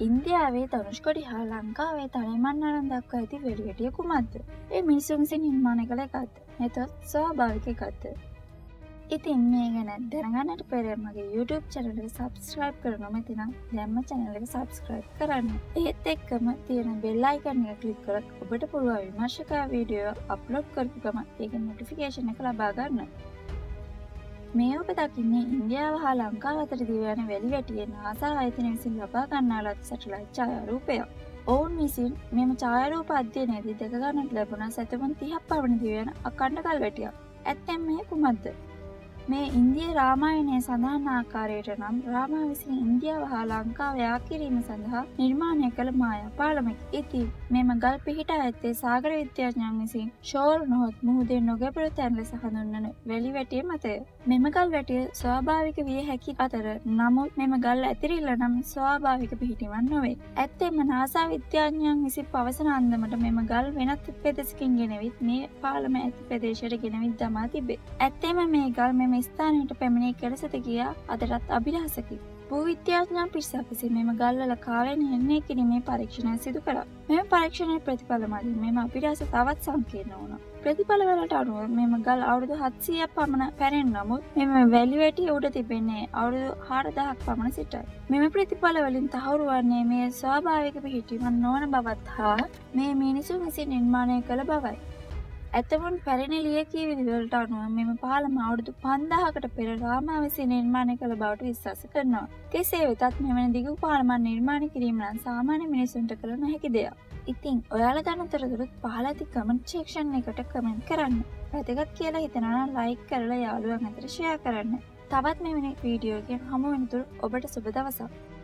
ඉන්දියාවේ ධනුෂ්කොඩි හා ලංකාවේ තලෙමන් අරන් දක්වා ඇති වෙලිවැටිය කුමක්ද? ඒ මිනිසුන් විසින් නිර්මාණය කළ එකක්ද? නැත්නම් ස්වාභාවික එකක්ද? ඉතින් මේ ගැන දැනගන්නට පෙර මගේ YouTube channel එක subscribe කරන්න නැති නම් දැන්ම channel එක subscribe කරන්න. ඒත් එක්කම තියෙන bell icon එක click කරලා ඔබට පුළුවන් විමර්ශක වීඩියෝ upload කරපු ගමන් ඒකේ notification එක ලබා ගන්න. මේ ඔබ දකින්නේ ඉන්දියාව හා ලංකාව අතර දිව යන වැලිවැටියේ NASA ආයතනය විසින් ලබා ගන්නා ලද සැටලයිට් ඡායාරූපයක්. ඔවුන් විසින් මෙම ඡායාරූප අධ්‍යයනයේදී දැක ගන්නට ලැබුණ සැතපුම් 30ක් පමණ දිව යන අඛණ්ඩ කල්වැටියක්. ඇත්තෙන් මේ කුමක්ද? මේ ඉන්දිය රාමායනයේ සඳහන් ආකාරයට නම් රාමා විසින් ඉන්දියාව හා ලංකාව යා කිරීම සඳහා නිර්මාණය කළ මායා පාලමකි. ඉතින් මෙම ගල් පිහිටා ඇත්තේ සාගර විද්‍යාඥයන් විසින් ෂෝල් නොහොත් මුහුදේ නොගැඹුරු තැන් ලෙස හඳුන්වන වැලිවැටිය මතය. මෙම ගල් වැටිය ස්වාභාවික විය හැකි අතර නමුත් මෙම ගල් ඇතිරිල්ල නම් ස්වාභාවික පිහිටීමක් නොවේ. ඇත්තෙන්ම NASA විද්‍යාඥයන් විසින් පවසන අන්දමට මෙම ගල් වෙනත් පෙදෙසකින් ගෙනවිත් මේ පාලම ඇති ප්‍රදේශයට ගෙනවිත් දමා තිබේ. ඇත්තෙන්ම මේ ගල් මෙම ස්ථානයට පැමිණි කෙලසට ගියා අදටත් අභිරහසකි. භූවිද්‍යාඥයන් පිරිසක් විසින් මෙම ගල්වල කාලය නිර්ණය කිරීමේ පරීක්ෂණයක් සිදු කළා. මෙම පරීක්ෂණයේ ප්‍රතිඵල මගින් මෙම අභිරහස තවත් සංකීර්ණ වුණා. ප්‍රතිඵලවලට අනුව මෙම ගල් අවුරුදු 700ක් පමණ පැරෙන නමුත් මෙම වැලිවැටිය උඩ තිබෙන්නේ අවුරුදු 4000ක් පමණ සිටයි. මෙම ප්‍රතිඵල වලින් තහවුරු වන්නේ මේ ස්වාභාවික පිහිටීමක් නොවන බවත් හා මේ මිනිසුන් විසින් නිර්මාණය කළ බවයි. ඇතමුන් පැරණි ලියකියවිලි වලට අනුව මෙම පාලම අවුරුදු 5000කට පෙර රාමා විසින් නිර්මාණය කළ බවට විශ්වාස කරනවා. කෙසේ වෙතත් මෙවැනි දිගු පාලමක් නිර්මාණය කිරීම නම් සාමාන්‍ය මිනිසුන්ට කළ නොහැකි දෙයක්. ඉතින් ඔයාලා දන්න තොරතුරුත් පහළ ඇති කමෙන්ට් සෙක්ෂන් එකට කමෙන්ට් කරන්න. වැදගත් කියලා හිතනවා නම් ලයික් කරලා යාළුවන් අතර ෂෙයා කරන්න. තවත් මෙවැනි වීඩියෝ එකකින් හමු වෙනතුරු ඔබට සුබ දවසක්.